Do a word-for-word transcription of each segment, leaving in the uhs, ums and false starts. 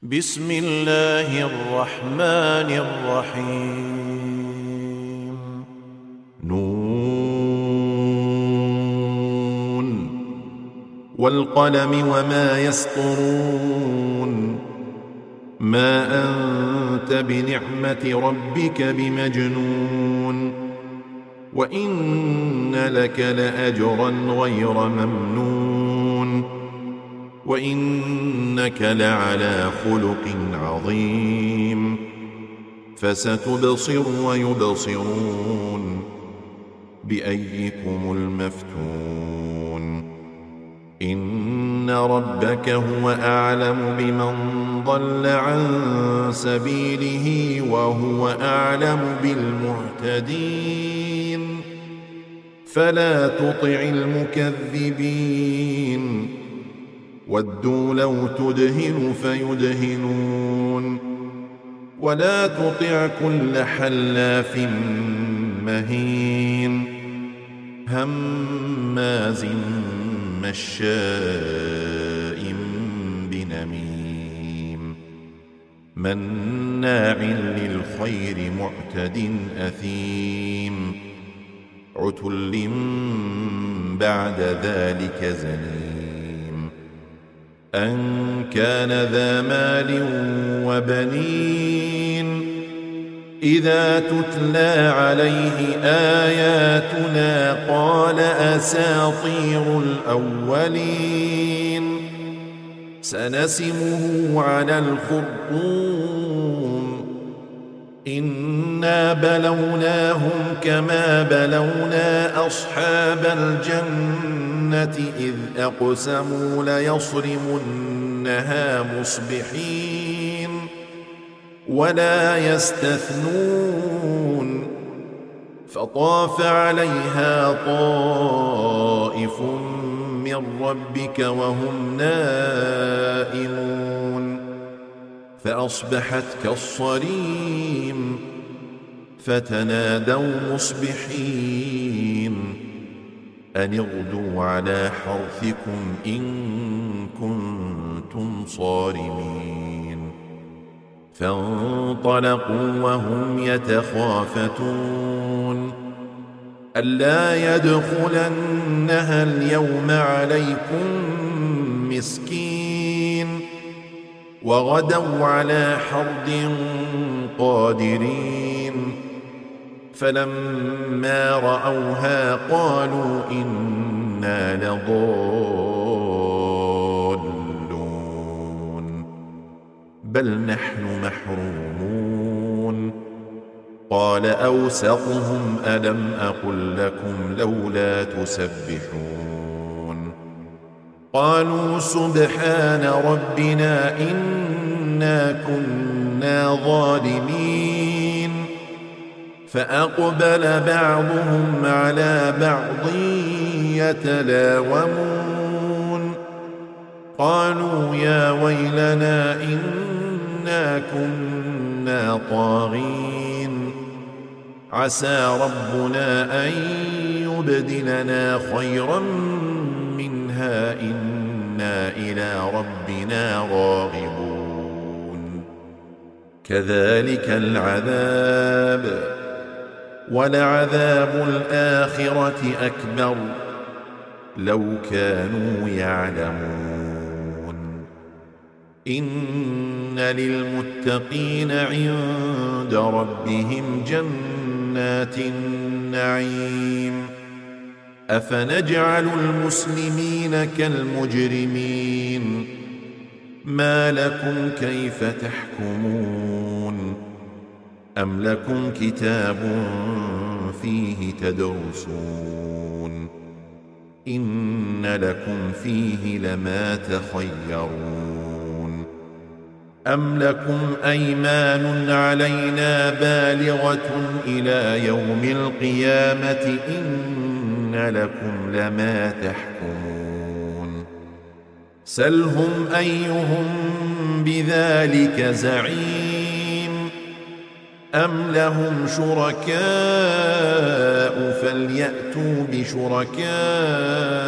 بسم الله الرحمن الرحيم نون والقلم وما يسطرون ما أنت بنعمة ربك بمجنون وإن لك لأجرا غير ممنون وإنك لعلى خلق عظيم فستبصر ويبصرون بأيكم المفتون إن ربك هو أعلم بمن ضل عن سبيله وهو أعلم بالمهتدين فلا تطع المكذبين ودوا لو تدهن فيدهنون ولا تطع كل حلاف مهين هماز مشاء بنميم مناع للخير معتد أثيم عتل بعد ذلك زنيم أن كان ذا مال وبنين إذا تتلى عليه آياتنا قال أساطير الأولين سنسمه على الخرطوم إنا بلوناهم كما بلونا أصحاب الجنة إذ أقسموا ليصرمنها مصبحين ولا يستثنون فطاف عليها طائف من ربك وهم نائمون فأصبحت كالصريم فتنادوا مصبحين أن اغدوا على حرثكم إن كنتم صارمين فانطلقوا وهم يتخافتون ألا يدخلنها اليوم عليكم مسكين وغدوا على حرد قادرين فلما رأوها قالوا إنا لضالون بل نحن محرومون قال أوسطهم ألم أقل لكم لولا تسبحون قالوا سبحان ربنا إنا كنا ظالمين فأقبل بعضهم على بعض يتلاومون قالوا يا ويلنا إنا كنا طاغين عسى ربنا أن يبدلنا خيرا منها إنا إلى ربنا راغبون كذلك العذاب ولعذاب الآخرة أكبر لو كانوا يعلمون إن للمتقين عند ربهم جنات النعيم أفنجعل المسلمين كالمجرمين ما لكم كيف تحكمون أم لكم كتاب فيه تدرسون إن لكم فيه لما تخيرون أم لكم أيمان علينا بالغة إلى يوم القيامة إن لكم لما تحكمون سلهم أيهم بذلك زعيم أم لهم شركاء فليأتوا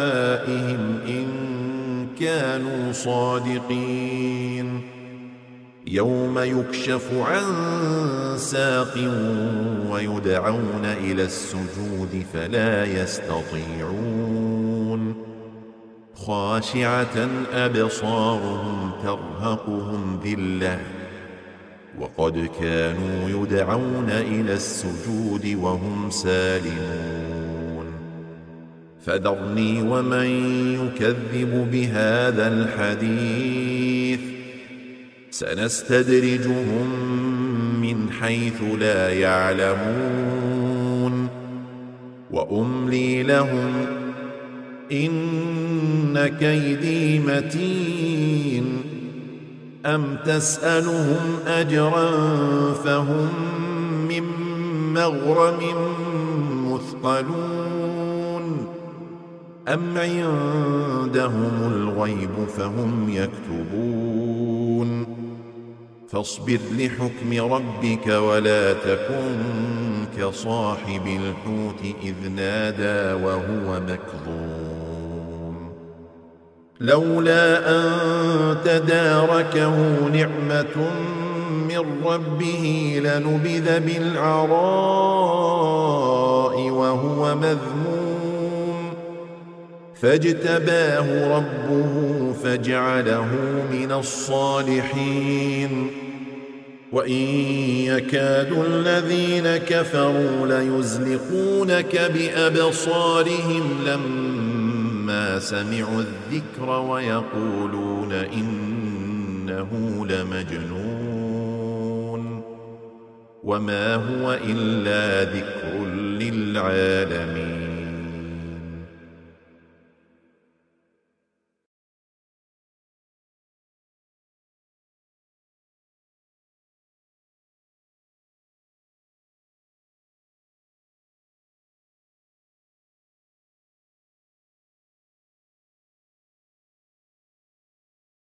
بشركائهم إن كانوا صادقين يوم يكشف عن ساق ويدعون إلى السجود فلا يستطيعون خاشعة أبصارهم ترهقهم ذلة وقد كانوا يدعون إلى السجود وهم سالمون فذرني ومن يكذب بهذا الحديث سنستدرجهم من حيث لا يعلمون وأملي لهم إن كيدي متين أم تسألهم أجرا فهم من مغرم مثقلون أم عندهم الغيب فهم يكتبون فاصبر لحكم ربك ولا تكن كصاحب الحوت إذ نادى وهو مكظوم لولا أن تداركه نعمة من ربه لنبذ بالعراء وهو مذموم فاجتباه ربه فجعله من الصالحين وإن يكاد الذين كفروا ليزلقونك بأبصارهم لما سمعوا الذكر ويقولون إنه لمجنون وما هو إلا ذكر للعالمين